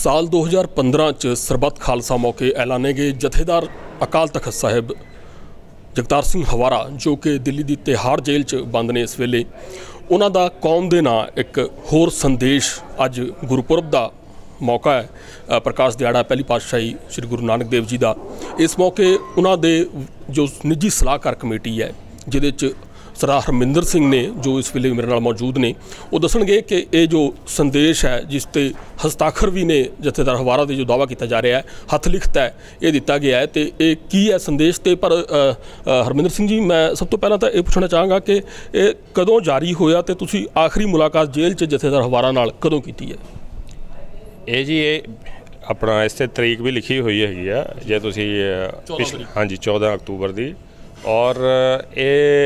साल 2015 च सरबत खालसा मौके ऐलाने गए जथेदार अकाल तख्त साहिब जगतार सिंह हवारा जो कि दिल्ली की तिहाड़ जेल च बंद ने इस वेले उन्हां दा कौम दे नां एक होर संदेश अज गुरपुरब का मौका है प्रकाश दिहाड़ा पहली पातशाही श्री गुरु नानक देव जी का। इस मौके उन्हां दे जो निजी सलाहकार कमेटी है जिहदे च सरदार हरमिंदर सिंह ने जो इस वेले मेरे नाल मौजूद ने वो दसणगे कि ये जो संदेश है जिस ते हस्ताक्षर भी ने जथेदार हवारा दे जो दावा किया जा रहा है हथ लिखत है ये दिता गया है तो ये की है संदेश ते पर हरमिंदर सिंह जी मैं सब तो पहला तो ये पूछना चाहांगा कि ये कदों जारी होया ते तुसी आखिरी मुलाकात जेल च जथेदार हवारा नाल कदों कीती है? ये जी ये अपना इस तरीक भी लिखी हुई हैगी है जे तुसी हाँ जी 14 अक्तूबर की और ये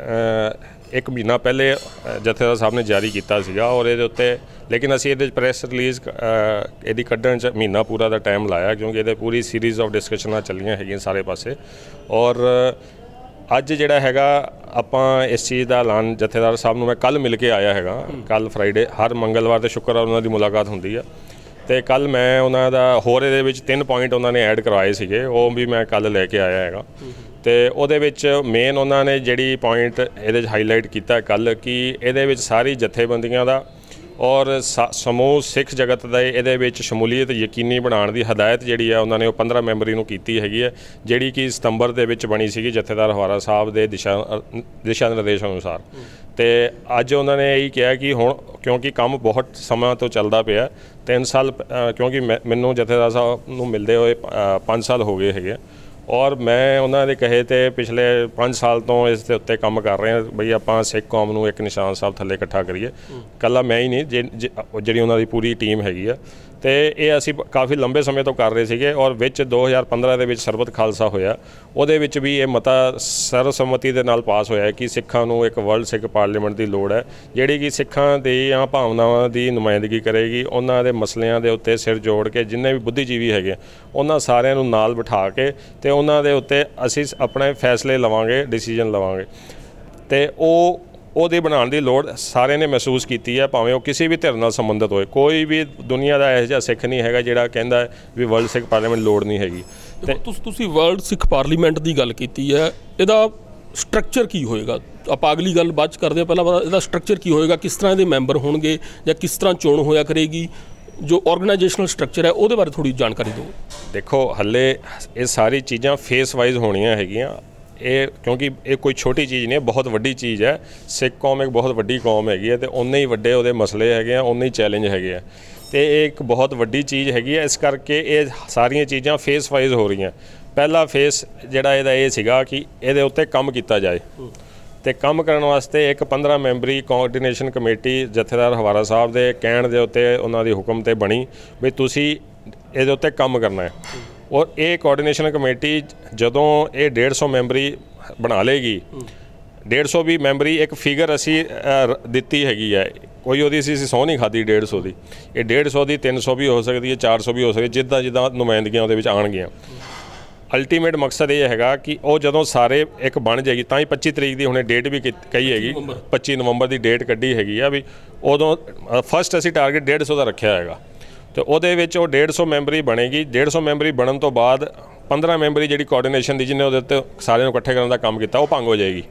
एक महीना पहले जथेदार साहब ने जारी किया सीगा और ये उत्ते लेकिन असी ये प्रेस रिलीज़ ये कढ़न च महीना पूरा का टाइम लाया क्योंकि ये पूरी सीरीज़ ऑफ डिस्कशनां चलियां हैगियां सारे पासे और अज जिहड़ा हैगा आपां इस चीज़ का ऐलान जथेदार साहब नूं मैं कल मिल के आया हैगा। कल फ्राइडे हर मंगलवार ते शुक्रवार उन्हां दी मुलाकात हुंदी है तो कल मैं उन्हां दा होर इहदे विच 3 पॉइंट उन्होंने ऐड करवाए सीगे वो भी मैं कल लैके आया हैगा तो ਉਹਦੇ ਵਿੱਚ ਮੇਨ ਉਹਨਾਂ ਨੇ ਜਿਹੜੀ ਪੁਆਇੰਟ ਇਹਦੇ 'ਚ ਹਾਈਲਾਈਟ ਕੀਤਾ ਕੱਲ ਕਿ ਇਹਦੇ ਵਿੱਚ ਸਾਰੀ ਜਥੇਬੰਦੀਆਂ ਦਾ ਔਰ ਸਮੂਹ ਸਿੱਖ ਜਗਤ ਦਾ ਇਹਦੇ ਵਿੱਚ ਸ਼ਮੂਲੀਅਤ ਯਕੀਨੀ ਬਣਾਉਣ ਦੀ ਹਦਾਇਤ ਜਿਹੜੀ ਆ ਉਹਨਾਂ ਨੇ ਉਹ 15 ਮੈਂਬਰੀ ਨੂੰ ਕੀਤੀ ਹੈਗੀ ਹੈ ਜਿਹੜੀ ਕਿ ਸਤੰਬਰ ਦੇ ਵਿੱਚ ਬਣੀ ਸੀਗੀ ਜਥੇਦਾਰ ਹਵਾਰਾ ਸਾਹਿਬ ਦੇ ਦਿਸ਼ਾ ਨਿਰਦੇਸ਼ ਅਨੁਸਾਰ। तो अज उन्होंने यही कहा कि हुण क्योंकि काम बहुत समय तो चलता पिया 3 साल क्योंकि मैनू जथेदार साहब नूं मिलते हुए 5 साल हो गए है और मैं उन्होंने कहे तो पिछले 5 साल तो इस उत्ते काम कर रहे हैं बई आपां सिख कौम नूं एक निशान साहब थल्ले इकट्ठा करिए कला मैं ही नहीं जिहड़ी उन्हां दी पूरी टीम हैगी है तो ये असी काफ़ी लंबे समय तो कर रहे थे और विच 2015 के सरबत खालसा होया उहदे विच भी ये मता सर्वसम्मति दे नाल पास होया कि सिखां नूं एक वर्ल्ड सिख पार्लीमेंट की लोड़ है जिहड़ी कि सिखां दी भावनावां की नुमाइंदगी करेगी उन्हां दे मसलियां दे उत्ते सिर जोड़ के जिन्ने भी बुद्धिजीवी हैगे उन्हां सारिआं नूं नाल बिठा के ते उन्हां दे उत्ते असी अपने फैसले लवांगे डिसीजन लवांगे ते ਉਹਦੇ ਬਣਾਉਣ ਦੀ ਲੋੜ ਸਾਰਿਆਂ ਨੇ ਮਹਿਸੂਸ ਕੀਤੀ ਹੈ ਭਾਵੇਂ ਉਹ ਕਿਸੇ ਵੀ ਧਿਰ ਨਾਲ ਸੰਬੰਧਿਤ ਹੋਏ ਕੋਈ ਵੀ ਦੁਨੀਆ ਦਾ ਇਹੋ ਜਿਹਾ ਸਿੱਖ ਨਹੀਂ ਹੈਗਾ ਜਿਹੜਾ ਕਹਿੰਦਾ ਵੀ ਵਰਲਡ ਸਿੱਖ ਪਾਰਲੀਮੈਂਟ ਲੋੜ ਨਹੀਂ ਹੈਗੀ। ਤੇ ਤੁਸੀਂ ਵਰਲਡ ਸਿੱਖ ਪਾਰਲੀਮੈਂਟ ਦੀ ਗੱਲ ਕੀਤੀ ਹੈ ਇਹਦਾ ਸਟਰਕਚਰ ਕੀ ਹੋਏਗਾ ਆਪਾਂ ਅਗਲੀ ਗੱਲ ਬਾਅਦ 'ਚ ਕਰਦੇ ਹਾਂ ਪਹਿਲਾਂ ਇਹਦਾ ਸਟਰਕਚਰ ਕੀ ਹੋਏਗਾ ਕਿਸ ਤਰ੍ਹਾਂ ਦੇ ਮੈਂਬਰ ਹੋਣਗੇ ਜਾਂ ਕਿਸ ਤਰ੍ਹਾਂ ਚੋਣ ਹੋਇਆ ਕਰੇਗੀ जो ऑर्गेनाइजेशनल स्ट्रक्चर है वो बारे थोड़ी जानकारी दो। देखो हले ये सारी चीज़ां फेस वाइज होनियां हैगियां ये क्योंकि ये कोई छोटी चीज़ नहीं है बहुत वड्डी चीज़ है सिख कौम एक बहुत वड्डी कौम हैगी है तो उन्ने ही वड्डे उहदे मसले हैगे उन्ने ही चैलेंज हैगे है तो एक बहुत वड्डी चीज़ हैगी है इस करके ये सारियां चीज़ां फेस वाइज हो रही हैं। पहला फेस जिहड़ा इहदा ये सीगा कि इहदे उत्ते काम किया जाए तो काम करने वास्ते एक 15 मैंबरी कोआर्डीनेशन कमेटी जथेदार हवारा साहब के कहण दे उत्ते उन्हां दी हुक्म ते बनी भी तुसी इहदे उत्ते काम करना है और ये कोआर्डीनेशन कमेटी जदों ये 150 मैंबरी बना लेगी 150 भी मैंबरी एक फिगर असी दिती हैगी है कोई वो असी सौं नहीं खाधी 150 की ये 150 की 300 भी हो सकती है 400 भी हो सकती है जिद्दां जिद्दां नुमाइंदगियां उहदे विच आउणगीआं। अल्टीमेट मकसद ये हैगा कि वो जदों सारे एक बन जाएगी तो ही 25 तरीक की हमने डेट भी कही हैगी 25 नवंबर की डेट कढ़ी हैगी है भी उदों फस्ट असी टारगेट 150 का रखा हैगा तो वो 150 मैंबरी बनेगी 150 मैंबरी बनने तो बाद 15 मैंबरी जी कोआर्डीनेशन की जिन्हें वो सारे इकट्ठे करने का काम किया वो भंग हो जाएगी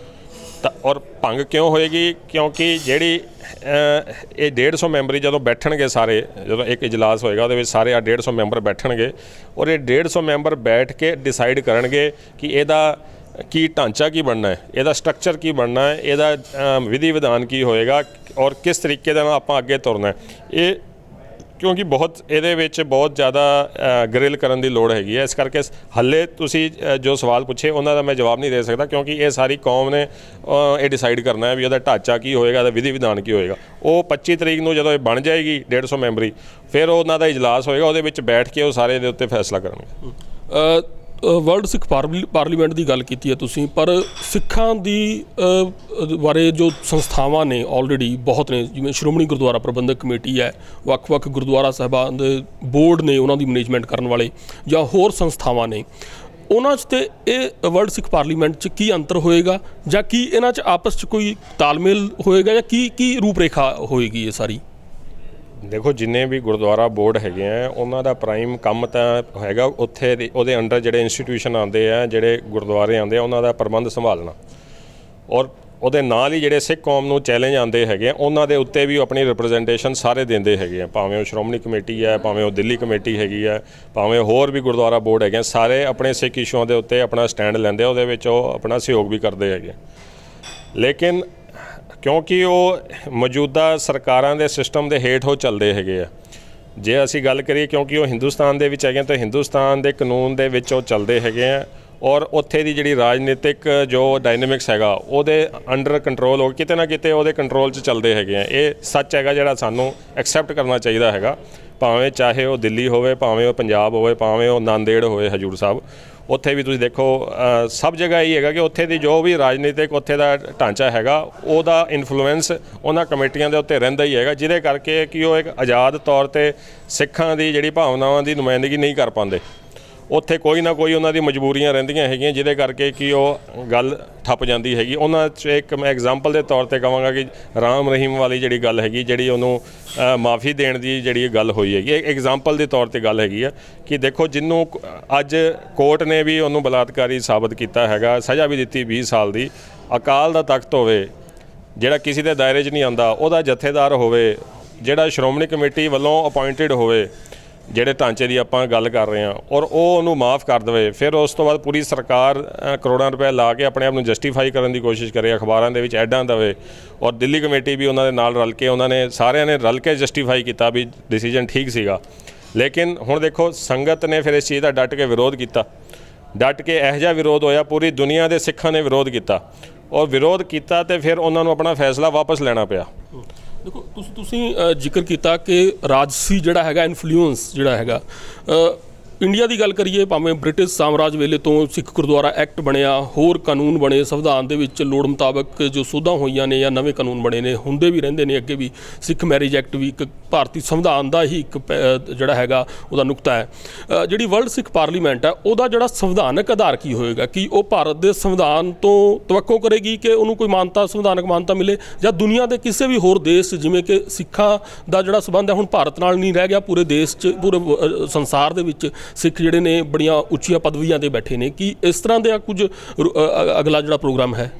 और भंग क्यों होएगी क्योंकि जी ये 150 मैंबरी जो बैठणगे सारे जो एक इजलास होएगा वो सारे 150 मैंबर बैठणगे और ये 150 मैंबर बैठ के डिसाइड करनगे कि ਇਹਦਾ की ढांचा की बनना है ਇਹਦਾ स्ट्रक्चर की बनना है ਇਹਦਾ विधि विधान की होएगा और किस तरीके ਦੇ ਨਾਲ ਆਪਾਂ ਅੱਗੇ ਤੁਰਨਾ है ये क्योंकि बहुत ये बहुत ज़्यादा ग्रिल करने की लोड़ हैगी है इस करके हले तुसी जो सवाल पूछे उन्होंने मैं जवाब नहीं दे सकता क्योंकि ये सारी कौम ने ये डिसाइड करना है भी इसका ढांचा की होएगा विधि विधान की होएगा वो 25 तरीक को जो बन जाएगी 150 मैंबरी फिर उन्होंने इजलास होएगा वो बैठ के वो सारे दे उत्ते फैसला करेंगे। वर्ल्ड सिख पार्लीमेंट की गल की है तुसीं पर सिखां दी बारे जो संस्थावां ने ऑलरेडी बहुत ने जिवें श्रोमणी गुरुद्वारा प्रबंधक कमेटी है वक्-वक् गुरुद्वारा साहिबान दे बोर्ड ने उन्हां दी मैनेजमेंट करने वाले जां होर संस्थावां ने उन्हां च ते ये वर्ल्ड सिख पार्लीमेंट च की अंतर होएगा जां की इन्हां च आपस च कोई तालमेल होएगा या की रूपरेखा होएगी ये सारी? ਦੇਖੋ ਜਿੰਨੇ ਵੀ ਗੁਰਦੁਆਰਾ ਬੋਰਡ ਹੈਗੇ ਆ ਉਹਨਾਂ ਦਾ ਪ੍ਰਾਈਮ ਕੰਮ ਤਾਂ ਹੈਗਾ ਉੱਥੇ ਉਹਦੇ ਅੰਡਰ ਜਿਹੜੇ ਇੰਸਟੀਟਿਊਸ਼ਨ ਆਉਂਦੇ ਆ, ਜਿਹੜੇ ਗੁਰਦੁਆਰੇ ਆਉਂਦੇ ਆ, ਉਹਨਾਂ ਦਾ ਪ੍ਰਬੰਧ ਸੰਭਾਲਣਾ। ਔਰ ਉਹਦੇ ਨਾਲ ਹੀ ਜਿਹੜੇ ਸਿੱਖ ਕੌਮ ਨੂੰ ਚੈਲੰਜ ਆਉਂਦੇ ਹੈਗੇ ਆ ਉਹਨਾਂ ਦੇ ਉੱਤੇ ਵੀ ਆਪਣੀ ਰਿਪਰੈਜ਼ੈਂਟੇਸ਼ਨ ਸਾਰੇ ਦਿੰਦੇ ਹੈਗੇ ਆ, ਭਾਵੇਂ ਉਹ ਸ਼੍ਰੋਮਣੀ ਕਮੇਟੀ ਹੈ, ਭਾਵੇਂ ਉਹ ਦਿੱਲੀ ਕਮੇਟੀ ਹੈਗੀ ਹੈ, ਭਾਵੇਂ ਹੋਰ ਵੀ ਗੁਰਦੁਆਰਾ ਬੋਰਡ ਹੈਗੇ, ਸਾਰੇ ਆਪਣੇ ਸਿੱਖ ਇਸ਼ੂਆਂ ਦੇ ਉੱਤੇ ਆਪਣਾ ਸਟੈਂਡ ਲੈਂਦੇ ਆ, ਉਹਦੇ ਵਿੱਚ ਉਹ ਆਪਣਾ ਸਹਿਯੋਗ ਵੀ ਕਰਦੇ ਹੈਗੇ। ਲੇਕਿਨ ਕਿਉਂਕਿ ਉਹ ਮੌਜੂਦਾ ਸਰਕਾਰਾਂ ਦੇ ਸਿਸਟਮ ਦੇ ਹੇਠ ਉਹ ਚੱਲਦੇ ਹੈਗੇ ਆ, ਜੇ ਅਸੀਂ ਗੱਲ ਕਰੀਏ ਕਿਉਂਕਿ ਉਹ ਹਿੰਦੁਸਤਾਨ ਦੇ ਵਿੱਚ ਹੈਗੇ ਤਾਂ ਹਿੰਦੁਸਤਾਨ ਦੇ ਕਾਨੂੰਨ ਦੇ ਵਿੱਚ ਉਹ ਚੱਲਦੇ ਹੈਗੇ ਆ, ਔਰ ਉੱਥੇ ਦੀ ਜਿਹੜੀ ਰਾਜਨੀਤਿਕ ਜੋ ਡਾਇਨਾਮਿਕਸ ਹੈਗਾ ਉਹਦੇ ਅੰਡਰ ਕੰਟਰੋਲ ਹੋ ਕਿਤੇ ਨਾ ਕਿਤੇ ਉਹਦੇ ਕੰਟਰੋਲ 'ਚ ਚੱਲਦੇ ਹੈਗੇ ਆ। ਇਹ ਸੱਚ ਹੈਗਾ ਜਿਹੜਾ ਸਾਨੂੰ ਐਕਸੈਪਟ ਕਰਨਾ ਚਾਹੀਦਾ ਹੈਗਾ, ਭਾਵੇਂ ਚਾਹੇ ਉਹ ਦਿੱਲੀ ਹੋਵੇ, ਭਾਵੇਂ ਉਹ ਪੰਜਾਬ ਹੋਵੇ, ਭਾਵੇਂ ਉਹ ਨਾਂਦੇੜ ਹੋਵੇ ਹਜੂਰ ਸਾਹਿਬ। ਉੱਥੇ ਵੀ ਤੁਸੀਂ ਦੇਖੋ ਸਭ ਜਗ੍ਹਾ ਹੀ ਹੈਗਾ ਕਿ ਉੱਥੇ ਦੀ ਜੋ ਵੀ ਰਾਜਨੀਤਿਕ ਉੱਥੇ ਦਾ ਢਾਂਚਾ ਹੈਗਾ ਉਹਦਾ ਇਨਫਲੂਐਂਸ ਉਹਨਾਂ ਕਮੇਟੀਆਂ ਦੇ ਉੱਤੇ ਰਹਿੰਦਾ ਹੀ ਹੈਗਾ, ਜਿਹਦੇ ਕਰਕੇ ਕਿ ਉਹ ਇੱਕ ਆਜ਼ਾਦ ਤੌਰ 'ਤੇ ਸਿੱਖਾਂ ਦੀ ਜਿਹੜੀ ਭਾਵਨਾਵਾਂ ਦੀ ਨੁਮਾਇੰਦਗੀ ਨਹੀਂ ਕਰ ਪਾਉਂਦੇ। ਉੱਥੇ ਕੋਈ ਨਾ ਕੋਈ ਉਹਨਾਂ ਦੀ ਮਜਬੂਰੀਆਂ ਰਹਿੰਦੀਆਂ ਹੈਗੀਆਂ, ਜਿਹਦੇ ਕਰਕੇ ਕਿ ਉਹ ਗੱਲ ਠੱਪ ਜਾਂਦੀ ਹੈਗੀ। ਉਹਨਾਂ 'ਚ ਇੱਕ ਮੈਂ ਐਗਜ਼ਾਮਪਲ ਦੇ ਤੌਰ 'ਤੇ ਕਹਾਂਗਾ ਕਿ ਰਾਮ ਰਹੀਮ ਵਾਲੀ ਜਿਹੜੀ ਗੱਲ ਹੈਗੀ, ਜਿਹੜੀ ਉਹਨੂੰ ਮਾਫੀ ਦੇਣ ਦੀ ਜਿਹੜੀ ਗੱਲ ਹੋਈ ਹੈਗੀ, ਇਹ ਐਗਜ਼ਾਮਪਲ ਦੇ ਤੌਰ 'ਤੇ ਗੱਲ ਹੈਗੀ ਆ ਕਿ ਦੇਖੋ ਜਿਹਨੂੰ ਅੱਜ ਕੋਰਟ ਨੇ ਵੀ ਉਹਨੂੰ ਬਲਾਤਕਾਰੀ ਸਾਬਤ ਕੀਤਾ ਹੈਗਾ, ਸਜ਼ਾ ਵੀ ਦਿੱਤੀ 20 ਸਾਲ ਦੀ। ਅਕਾਲ ਦਾ ਤਖਤ ਹੋਵੇ ਜਿਹੜਾ ਕਿਸੇ ਦੇ ਦਾਇਰੇ 'ਚ ਨਹੀਂ ਆਉਂਦਾ, ਉਹਦਾ ਜਥੇਦਾਰ ਹੋਵੇ ਜਿਹੜਾ ਸ਼੍ਰੋਮਣੀ ਕਮੇਟੀ ਵੱਲੋਂ ਅਪਾਇੰਟਡ ਹੋਵੇ, ਜਿਹੜੇ ਢਾਂਚੇ ਦੀ ਆਪਾਂ ਗੱਲ ਕਰ ਰਹੇ ਹਾਂ, ਔਰ ਉਹ ਉਹਨੂੰ ਮਾफ़ ਕਰ ਦੇਵੇ, ਫਿਰ ਉਸ ਤੋਂ ਬਾਅਦ ਪੂਰੀ ਸਰਕਾਰ ਕਰੋੜਾਂ ਰੁਪਏ ਲਾ ਕੇ ਆਪਣੇ ਆਪ ਨੂੰ ਜਸਟੀਫਾਈ ਕਰਨ ਦੀ ਕੋਸ਼ਿਸ਼ ਕਰੇ, ਅਖਬਾਰਾਂ ਦੇ ਵਿੱਚ ਐਡਾਂ ਦੇਵੇ, ਔਰ ਦਿੱਲੀ ਕਮੇਟੀ ਵੀ ਉਹਨਾਂ ਦੇ ਨਾਲ ਰਲ ਕੇ ਉਹਨਾਂ ਨੇ ਸਾਰਿਆਂ ਨੇ ਰਲ ਕੇ ਜਸਟੀਫਾਈ ਕੀਤਾ ਵੀ ਡਿਸੀਜਨ ਠੀਕ ਸੀਗਾ। ਲੇਕਿਨ ਹੁਣ ਦੇਖੋ ਸੰਗਤ ਨੇ ਫਿਰ ਇਸ ਚੀਜ਼ ਦਾ ਡਟ ਕੇ ਵਿਰੋਧ ਕੀਤਾ, ਡਟ ਕੇ ਇਹੋ ਜਿਹਾ ਵਿਰੋਧ ਹੋਇਆ, ਪੂਰੀ ਦੁਨੀਆ ਦੇ ਸਿੱਖਾਂ ਨੇ ਵਿਰੋਧ ਕੀਤਾ, ਔਰ ਵਿਰੋਧ ਕੀਤਾ ਤੇ ਫਿਰ ਉਹਨਾਂ ਨੂੰ ਆਪਣਾ ਫੈਸਲਾ ਵਾਪਸ ਲੈਣਾ ਪਿਆ। ਦੇਖੋ ਤੁਸੀਂ ਜ਼ਿਕਰ ਕੀਤਾ ਕਿ ਰਾਜਸੀ ਜਿਹੜਾ ਹੈਗਾ ਇਨਫਲੂਐਂਸ ਜਿਹੜਾ ਹੈਗਾ, ਇੰਡੀਆ ਦੀ ਗੱਲ ਕਰੀਏ ਭਾਵੇਂ ਬ੍ਰਿਟਿਸ਼ ਸਾਮਰਾਜ ਵੇਲੇ ਤੋਂ ਸਿੱਖ ਗੁਰਦੁਆਰਾ ਐਕਟ ਬਣਿਆ, ਹੋਰ ਕਾਨੂੰਨ ਬਣੇ, ਸੰਵਿਧਾਨ ਦੇ ਵਿੱਚ ਲੋੜ ਮੁਤਾਬਕ ਜੋ ਸੋਧਾਂ ਹੋਈਆਂ ਨੇ ਜਾਂ ਨਵੇਂ ਕਾਨੂੰਨ ਬਣੇ ਨੇ, ਹੁੰਦੇ ਵੀ ਰਹਿੰਦੇ ਨੇ ਅੱਗੇ ਵੀ। ਸਿੱਖ ਮੈਰਿਜ ਐਕਟ ਵੀ ਇੱਕ ਭਾਰਤੀ ਸੰਵਿਧਾਨ ਦਾ ਹੀ ਇੱਕ ਜਿਹੜਾ ਹੈਗਾ ਉਹਦਾ ਨੁਕਤਾ ਹੈ। ਜਿਹੜੀ ਵਰਲਡ ਸਿੱਖ ਪਾਰਲੀਮੈਂਟ ਹੈ ਉਹਦਾ ਜਿਹੜਾ ਸੰਵਿਧਾਨਕ ਆਧਾਰ ਕੀ ਹੋਏਗਾ? ਕਿ ਉਹ ਭਾਰਤ ਦੇ ਸੰਵਿਧਾਨ ਤੋਂ ਤਵੱਕੋ ਕਰੇਗੀ ਕਿ ਉਹਨੂੰ ਕੋਈ ਮਾਨਤਾ, ਸੰਵਿਧਾਨਕ ਮਾਨਤਾ ਮਿਲੇ, ਜਾਂ ਦੁਨੀਆ ਦੇ ਕਿਸੇ ਵੀ ਹੋਰ ਦੇਸ਼ ਜਿਵੇਂ ਕਿ ਸਿੱਖਾਂ ਦਾ ਜਿਹੜਾ ਸੰਬੰਧ ਹੈ ਹੁਣ ਭਾਰਤ ਨਾਲ ਨਹੀਂ ਰਹਿ ਗਿਆ, ਪੂਰੇ ਦੇਸ਼ 'ਚ ਪੂਰੇ ਸੰਸਾਰ ਦੇ ਵਿੱਚ ਸਿੱਖ ਜਿਹੜੇ ਨੇ ਬੜੀਆਂ ਉੱਚੀਆਂ ਪਦਵੀਆਂ 'ਤੇ ਬੈਠੇ ਨੇ, ਕਿ ਇਸ ਤਰ੍ਹਾਂ ਦਾ ਕੁਝ ਅਗਲਾ ਜਿਹੜਾ ਪ੍ਰੋਗਰਾਮ ਹੈ?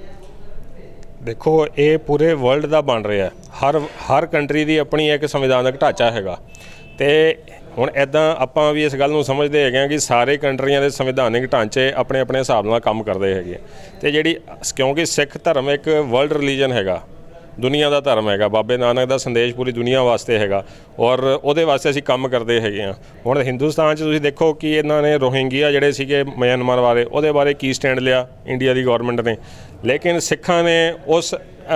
ਦੇਖੋ ਇਹ ਪੂਰੇ ਵਰਲਡ ਦਾ ਬਣ ਰਿਹਾ, ਹਰ ਕੰਟਰੀ ਦੀ ਆਪਣੀ ਇੱਕ ਸੰਵਿਧਾਨਕ ਢਾਂਚਾ ਹੈਗਾ, ਅਤੇ ਹੁਣ ਇੱਦਾਂ ਆਪਾਂ ਵੀ ਇਸ ਗੱਲ ਨੂੰ ਸਮਝਦੇ ਹੈਗੇ ਹਾਂ ਕਿ ਸਾਰੇ ਕੰਟਰੀਆਂ ਦੇ ਸੰਵਿਧਾਨਿਕ ਢਾਂਚੇ ਆਪਣੇ ਆਪਣੇ ਹਿਸਾਬ ਨਾਲ ਕੰਮ ਕਰਦੇ ਹੈਗੇ। ਅਤੇ ਜਿਹੜੀ ਕਿਉਂਕਿ ਸਿੱਖ ਧਰਮ ਇੱਕ ਵਰਲਡ ਰਿਲੀਜਨ ਹੈਗਾ, ਦੁਨੀਆ ਦਾ ਧਰਮ ਹੈਗਾ, ਬਾਬੇ ਨਾਨਕ ਦਾ ਸੰਦੇਸ਼ ਪੂਰੀ ਦੁਨੀਆ ਵਾਸਤੇ ਹੈਗਾ, ਔਰ ਉਹਦੇ ਵਾਸਤੇ ਅਸੀਂ ਕੰਮ ਕਰਦੇ ਹੈਗੇ ਹਾਂ। ਹੁਣ ਹਿੰਦੁਸਤਾਨ 'ਚ ਤੁਸੀਂ ਦੇਖੋ ਕਿ ਇਹਨਾਂ ਨੇ ਰੋਹਿੰਗੀਆ ਜਿਹੜੇ ਸੀਗੇ ਮਿਆਂਮਾਰ ਬਾਰੇ, ਉਹਦੇ ਬਾਰੇ ਕੀ ਸਟੈਂਡ ਲਿਆ ਇੰਡੀਆ ਦੀ ਗੌਰਮੈਂਟ ਨੇ। ਲੇਕਿਨ ਸਿੱਖਾਂ ਨੇ ਉਸ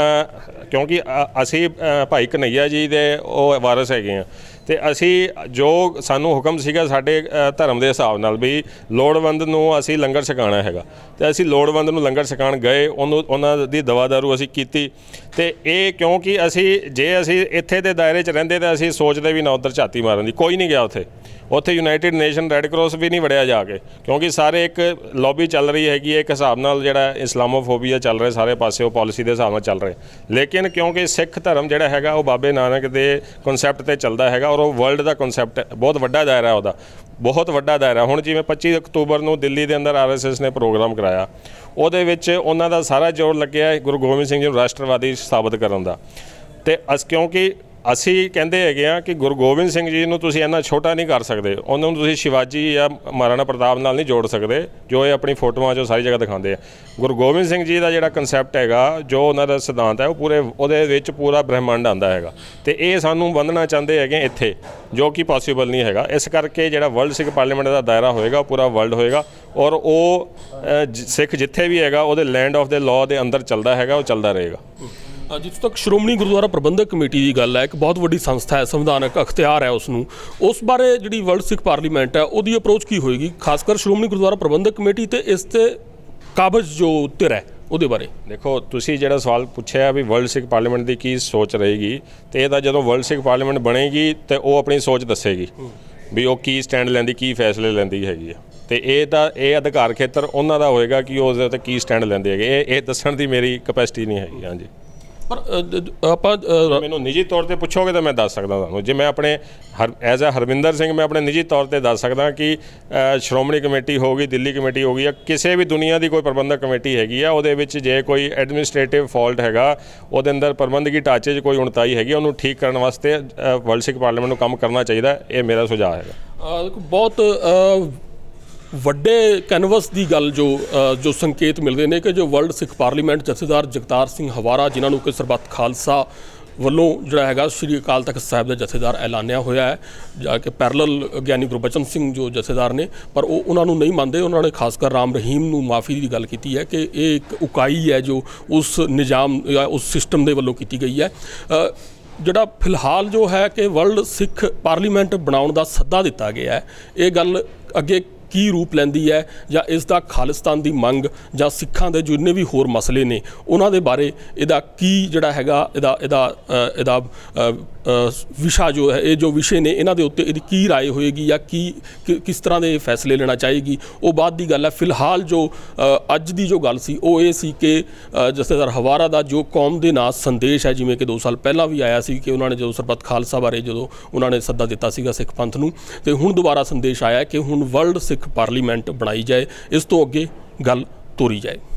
ਕਿਉਂਕਿ ਅਸੀਂ ਭਾਈ ਕਨ੍ਹਈਆ ਜੀ ਦੇ ਉਹ ਵਾਰਸ ਹੈਗੇ ਹਾਂ, ਅਤੇ ਅਸੀਂ ਜੋ ਸਾਨੂੰ ਹੁਕਮ ਸੀਗਾ ਸਾਡੇ ਧਰਮ ਦੇ ਹਿਸਾਬ ਨਾਲ ਵੀ ਲੋੜਵੰਦ ਨੂੰ ਅਸੀਂ ਲੰਗਰ ਛਕਾਉਣਾ ਹੈਗਾ, ਅਤੇ ਅਸੀਂ ਲੋੜਵੰਦ ਨੂੰ ਲੰਗਰ ਛਕਾਉਣ ਗਏ, ਉਹਨਾਂ ਦੀ ਦਵਾ ਦਾਰੂ ਅਸੀਂ ਕੀਤੀ। ਅਤੇ ਇਹ ਕਿਉਂਕਿ ਜੇ ਅਸੀਂ ਇੱਥੇ ਦੇ ਦਾਇਰੇ 'ਚ ਰਹਿੰਦੇ ਤਾਂ ਅਸੀਂ ਸੋਚਦੇ ਵੀ ਨਾ ਉੱਧਰ ਝਾਤੀ ਮਾਰਨ ਦੀ, ਕੋਈ ਨਹੀਂ ਗਿਆ ਉੱਥੇ ਯੂਨਾਈਟਿਡ ਨੇਸ਼ਨ ਰੈੱਡ ਕਰਾਸ ਵੀ ਨਹੀਂ ਵੜਿਆ ਜਾ ਕੇ, ਕਿਉਂਕਿ ਸਾਰੇ ਇੱਕ ਲੌਬੀ ਚੱਲ ਰਹੀ ਹੈਗੀ ਹੈ, ਇੱਕ ਹਿਸਾਬ ਨਾਲ ਜਿਹੜਾ ਇਸਲਾਮੋਫੋਬੀਆ ਚੱਲ ਰਿਹਾ ਸਾਰੇ ਪਾਸੇ, ਉਹ ਪਾਲਿਸੀ ਦੇ ਹਿਸਾਬ ਨਾਲ ਚੱਲ ਰਹੇ। ਲੇਕਿਨ ਕਿਉਂਕਿ ਸਿੱਖ ਧਰਮ ਜਿਹੜਾ ਹੈਗਾ ਉਹ ਬਾਬੇ ਨਾਨਕ ਦੇ ਕਨਸੈਪਟ 'ਤੇ ਚੱਲਦਾ ਹੈਗਾ, ਔਰ ਉਹ ਵਰਲਡ ਦਾ ਕਨਸੈਪਟ ਹੈ, ਬਹੁਤ ਵੱਡਾ ਦਾਇਰਾ ਉਹਦਾ, ਬਹੁਤ ਵੱਡਾ ਦਾਇਰਾ। ਹੁਣ ਜਿਵੇਂ 25 ਅਕਤੂਬਰ ਨੂੰ ਦਿੱਲੀ ਦੇ ਅੰਦਰ RSS ਨੇ ਪ੍ਰੋਗਰਾਮ ਕਰਾਇਆ, ਉਹਦੇ ਵਿੱਚ ਉਹਨਾਂ ਦਾ ਸਾਰਾ ਜ਼ੋਰ ਲੱਗਿਆ ਗੁਰੂ ਗੋਬਿੰਦ ਸਿੰਘ ਜੀ ਨੂੰ ਰਾਸ਼ਟਰਵਾਦੀ ਸਾਬਤ ਕਰਨ ਦਾ। ਅਤੇ ਕਿਉਂਕਿ ਅਸੀਂ ਕਹਿੰਦੇ ਹੈਗੇ ਹਾਂ ਕਿ ਗੁਰੂ ਗੋਬਿੰਦ ਸਿੰਘ ਜੀ ਨੂੰ ਤੁਸੀਂ ਇੰਨਾ ਛੋਟਾ ਨਹੀਂ ਕਰ ਸਕਦੇ, ਉਹਨਾਂ ਨੂੰ ਤੁਸੀਂ ਸ਼ਿਵਾਜੀ ਜਾਂ ਮਹਾਰਾਣਾ ਪ੍ਰਤਾਪ ਨਾਲ ਨਹੀਂ ਜੋੜ ਸਕਦੇ, ਜੋ ਇਹ ਆਪਣੀ ਫੋਟੋਆਂ 'ਚੋਂ ਸਾਰੀ ਜਗ੍ਹਾ ਦਿਖਾਉਂਦੇ ਆ। ਗੁਰੂ ਗੋਬਿੰਦ ਸਿੰਘ ਜੀ ਦਾ ਜਿਹੜਾ ਕਨਸੈਪਟ ਹੈਗਾ, ਜੋ ਉਹਨਾਂ ਦਾ ਸਿਧਾਂਤ ਹੈ, ਉਹ ਉਹਦੇ ਵਿੱਚ ਪੂਰਾ ਬ੍ਰਹਿਮੰਡ ਆਉਂਦਾ ਹੈਗਾ, ਅਤੇ ਇਹ ਸਾਨੂੰ ਬੰਨ੍ਹਣਾ ਚਾਹੁੰਦੇ ਹੈਗੇ ਇੱਥੇ, ਜੋ ਕਿ ਪੋਸੀਬਲ ਨਹੀਂ ਹੈਗਾ। ਇਸ ਕਰਕੇ ਜਿਹੜਾ ਵਰਲਡ ਸਿੱਖ ਪਾਰਲੀਮੈਂਟ ਦਾ ਦਾਇਰਾ ਹੋਏਗਾ ਉਹ ਪੂਰਾ ਵਰਲਡ ਹੋਏਗਾ, ਔਰ ਉਹ ਸਿੱਖ ਜਿੱਥੇ ਵੀ ਹੈਗਾ ਉਹਦੇ ਲੈਂਡ ਆਫ ਦੇ ਲਾਅ ਦੇ ਅੰਦਰ ਚੱਲਦਾ ਹੈਗਾ, ਉਹ ਚੱਲਦਾ ਰਹੇਗਾ। ਜਿੱਥੋਂ ਤੱਕ ਸ਼੍ਰੋਮਣੀ ਗੁਰਦੁਆਰਾ ਪ੍ਰਬੰਧਕ ਕਮੇਟੀ ਦੀ ਗੱਲ ਹੈ, ਇੱਕ ਬਹੁਤ ਵੱਡੀ ਸੰਸਥਾ ਹੈ, ਸੰਵਿਧਾਨਕ ਅਖਤਿਆਰ ਹੈ ਉਸਨੂੰ, ਉਸ ਬਾਰੇ ਜਿਹੜੀ ਵਰਲਡ ਸਿੱਖ ਪਾਰਲੀਮੈਂਟ ਹੈ ਉਹਦੀ ਅਪਰੋਚ ਕੀ ਹੋਏਗੀ, ਖਾਸ ਕਰ ਸ਼੍ਰੋਮਣੀ ਗੁਰਦੁਆਰਾ ਪ੍ਰਬੰਧਕ ਕਮੇਟੀ ਤੇ ਇਸ ਤੇ ਕਾਬਜ਼ ਜੋ ਧਿਰ ਹੈ ਉਹਦੇ ਬਾਰੇ? ਦੇਖੋ ਤੁਸੀਂ ਜਿਹੜਾ ਸਵਾਲ ਪੁੱਛਿਆ ਵੀ ਵਰਲਡ ਸਿੱਖ ਪਾਰਲੀਮੈਂਟ ਦੀ ਕੀ ਸੋਚ ਰਹੇਗੀ, ਅਤੇ ਇਹ ਤਾਂ ਜਦੋਂ ਵਰਲਡ ਸਿੱਖ ਪਾਰਲੀਮੈਂਟ ਬਣੇਗੀ ਅਤੇ ਉਹ ਆਪਣੀ ਸੋਚ ਦੱਸੇਗੀ ਵੀ ਉਹ ਕੀ ਸਟੈਂਡ ਲੈਂਦੀ, ਕੀ ਫੈਸਲੇ ਲੈਂਦੀ ਹੈਗੀ ਹੈ, ਅਤੇ ਇਹ ਅਧਿਕਾਰ ਖੇਤਰ ਉਹਨਾਂ ਦਾ ਹੋਏਗਾ ਕਿ ਉਹ ਉਸਦੇ ਉੱਤੇ ਕੀ ਸਟੈਂਡ ਲੈਂਦੇ ਹੈਗੇ। ਇਹ ਦੱਸਣ ਦੀ ਮੇਰੀ ਕਪੈਸਿਟੀ ਨਹੀਂ ਹੈਗੀ। ਹਾਂਜੀ। ਪਰ ਆਪਾਂ ਮੈਨੂੰ ਨਿੱਜੀ ਤੌਰ ਤੇ ਪੁੱਛੋਗੇ ਤਾਂ ਮੈਂ ਦੱਸ ਸਕਦਾ ਤੁਹਾਨੂੰ। ਜੇ ਮੈਂ ਆਪਣੇ ਐਜ਼ ਅ ਹਰਮਿੰਦਰ ਸਿੰਘ ਮੈਂ ਆਪਣੇ ਨਿੱਜੀ ਤੌਰ ਤੇ ਦੱਸ ਸਕਦਾ ਕਿ ਸ਼੍ਰੋਮਣੀ ਕਮੇਟੀ ਹੋ ਗਈ, ਦਿੱਲੀ ਕਮੇਟੀ ਹੋ ਗਈ, ਜਾਂ ਕਿਸੇ ਵੀ ਦੁਨੀਆ ਦੀ ਕੋਈ ਪ੍ਰਬੰਧਕ ਕਮੇਟੀ ਹੈਗੀ ਆ, ਉਹਦੇ ਵਿੱਚ ਜੇ ਕੋਈ ਐਡਮਿਨਿਸਟ੍ਰੇਟਿਵ ਫਾਲਟ ਹੈਗਾ, ਉਹਦੇ ਅੰਦਰ ਪ੍ਰਬੰਧਕੀ ਢਾਂਚੇ 'ਚ ਕੋਈ ਉਣਤਾਈ ਹੈਗੀ, ਉਹਨੂੰ ਠੀਕ ਕਰਨ ਵਾਸਤੇ ਵਰਲਡ ਸਿੱਖ ਪਾਰਲੀਮੈਂਟ ਨੂੰ ਕੰਮ ਕਰਨਾ ਚਾਹੀਦਾ। ਇਹ ਮੇਰਾ ਸੁਝਾਅ ਹੈਗਾ। ਬਹੁਤ ਵੱਡੇ ਕੈਨਵਸ ਦੀ ਗੱਲ ਜੋ ਸੰਕੇਤ ਮਿਲਦੇ ਨੇ ਕਿ ਜੋ ਵਰਲਡ ਸਿੱਖ ਪਾਰਲੀਮੈਂਟ ਜਥੇਦਾਰ ਜਗਤਾਰ ਸਿੰਘ ਹਵਾਰਾ, ਜਿਨ੍ਹਾਂ ਨੂੰ ਕਿ ਸਰਬੱਤ ਖਾਲਸਾ ਵੱਲੋਂ ਜਿਹੜਾ ਹੈਗਾ ਸ਼੍ਰੀ ਅਕਾਲ ਤਖਤ ਸਾਹਿਬ ਦਾ ਜਥੇਦਾਰ ਐਲਾਨਿਆ ਹੋਇਆ ਹੈ, ਜਾ ਕੇ ਪੈਰਲਲ ਗਿਆਨੀ ਗੁਰਬਚਨ ਸਿੰਘ ਜੋ ਜਥੇਦਾਰ ਨੇ, ਪਰ ਉਹ ਉਹਨਾਂ ਨੂੰ ਨਹੀਂ ਮੰਨਦੇ। ਉਹਨਾਂ ਨੇ ਖਾਸ ਕਰ ਰਾਮ ਰਹੀਮ ਨੂੰ ਮਾਫੀ ਦੀ ਗੱਲ ਕੀਤੀ ਹੈ ਕਿ ਇਹ ਇੱਕ ਉਕਾਈ ਹੈ ਜੋ ਉਸ ਨਿਜ਼ਾਮ ਜਾਂ ਉਸ ਸਿਸਟਮ ਦੇ ਵੱਲੋਂ ਕੀਤੀ ਗਈ ਹੈ। ਜਿਹੜਾ ਫਿਲਹਾਲ ਜੋ ਹੈ ਕਿ ਵਰਲਡ ਸਿੱਖ ਪਾਰਲੀਮੈਂਟ ਬਣਾਉਣ ਦਾ ਸੱਦਾ ਦਿੱਤਾ ਗਿਆ ਹੈ, ਇਹ ਗੱਲ ਅੱਗੇ ਕੀ ਰੂਪ ਲੈਂਦੀ ਹੈ, ਜਾਂ ਇਸ ਦਾ ਖਾਲਿਸਤਾਨ ਦੀ ਮੰਗ ਜਾਂ ਸਿੱਖਾਂ ਦੇ ਜਿੰਨੇ ਵੀ ਹੋਰ ਮਸਲੇ ਨੇ ਉਹਨਾਂ ਦੇ ਬਾਰੇ ਇਹਦਾ ਕੀ ਜਿਹੜਾ ਹੈਗਾ ਇਹਦਾ ਵਿਸ਼ਾ ਜੋ ਹੈ, ਇਹ ਜੋ ਵਿਸ਼ੇ ਨੇ ਇਹਨਾਂ ਦੇ ਉੱਤੇ ਇਹਦੀ ਕੀ ਰਾਏ ਹੋਏਗੀ ਜਾਂ ਕਿਸ ਤਰ੍ਹਾਂ ਦੇ ਫੈਸਲੇ ਲੈਣਾ ਚਾਹੇਗੀ, ਉਹ ਬਾਅਦ ਦੀ ਗੱਲ ਹੈ। ਫਿਲਹਾਲ ਜੋ ਅੱਜ ਦੀ ਜੋ ਗੱਲ ਸੀ ਉਹ ਇਹ ਸੀ ਕਿ ਜਥੇਦਾਰ ਹਵਾਰਾ ਦਾ ਜੋ ਕੌਮ ਦੇ ਨਾਂ ਸੰਦੇਸ਼ ਹੈ, ਜਿਵੇਂ ਕਿ 2 ਸਾਲ ਪਹਿਲਾਂ ਵੀ ਆਇਆ ਸੀ ਕਿ ਉਹਨਾਂ ਨੇ ਜਦੋਂ ਸਰਬੱਤ ਖਾਲਸਾ ਬਾਰੇ ਜਦੋਂ ਉਹਨਾਂ ਨੇ ਸੱਦਾ ਦਿੱਤਾ ਸੀਗਾ ਸਿੱਖ ਪੰਥ ਨੂੰ, ਤੇ ਹੁਣ ਦੁਬਾਰਾ ਸੰਦੇਸ਼ ਆਇਆ ਕਿ ਹੁਣ ਵਰਲਡ ਸਿੱਖ ਪਾਰਲੀਮੈਂਟ ਬਣਾਈ ਜਾਏ, ਇਸ ਤੋਂ ਅੱਗੇ ਗੱਲ ਤੋਰੀ ਜਾਏ।